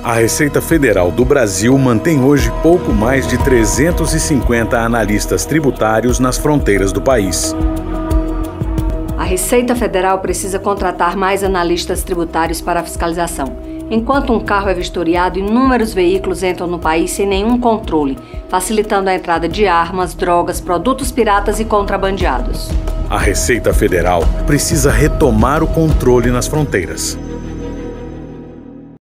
A Receita Federal do Brasil mantém hoje pouco mais de 350 analistas tributários nas fronteiras do país. A Receita Federal precisa contratar mais analistas tributários para a fiscalização. Enquanto um carro é vistoriado, inúmeros veículos entram no país sem nenhum controle, facilitando a entrada de armas, drogas, produtos piratas e contrabandeados. A Receita Federal precisa retomar o controle nas fronteiras.